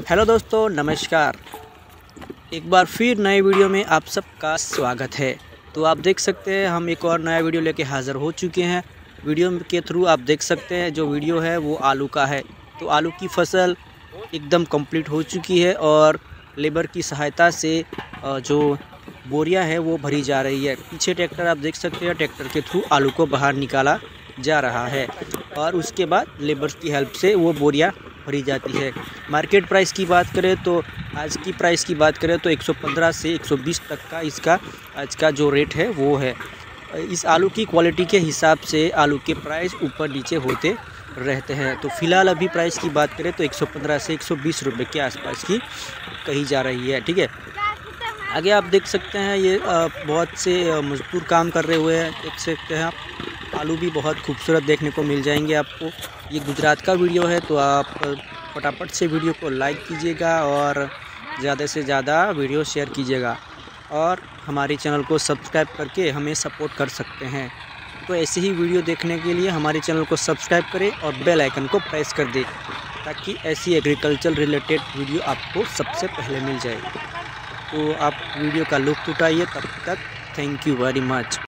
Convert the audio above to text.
Hello दोस्तों, नमस्कार। एक बार फिर नए वीडियो में आप सबका स्वागत है। तो आप देख सकते हैं हम एक और नया वीडियो लेके हाज़िर हो चुके हैं। वीडियो के थ्रू आप देख सकते हैं जो वीडियो है वो आलू का है। तो आलू की फसल एकदम कंप्लीट हो चुकी है और लेबर की सहायता से जो बोरियां है वो भरी जा रही है। पीछे ट्रैक्टर आप देख सकते हैं, ट्रैक्टर के थ्रू आलू को बाहर निकाला जा रहा है और उसके बाद लेबर की हेल्प से वो बोरियां भरी जाती है। मार्केट प्राइस की बात करें तो आज की प्राइस की बात करें तो 115 से 120 तक का इसका आज का जो रेट है वो है। इस आलू की क्वालिटी के हिसाब से आलू के प्राइस ऊपर नीचे होते रहते हैं। तो फ़िलहाल अभी प्राइस की बात करें तो 115 से 120 रुपये के आसपास की कही जा रही है। ठीक है, आगे आप देख सकते हैं ये बहुत से मजदूर काम कर रहे हुए हैं। देख सकते हैं आप, आलू भी बहुत खूबसूरत देखने को मिल जाएंगे आपको। ये गुजरात का वीडियो है तो आप फटाफट से वीडियो को लाइक कीजिएगा और ज़्यादा से ज़्यादा वीडियो शेयर कीजिएगा और हमारे चैनल को सब्सक्राइब करके हमें सपोर्ट कर सकते हैं। तो ऐसे ही वीडियो देखने के लिए हमारे चैनल को सब्सक्राइब करें और बेल आइकन को प्रेस कर दें ताकि ऐसी एग्रीकल्चर रिलेटेड वीडियो आपको सबसे पहले मिल जाए। तो आप वीडियो का लुत्फ़ उठाइए। तब तक थैंक यू वेरी मच।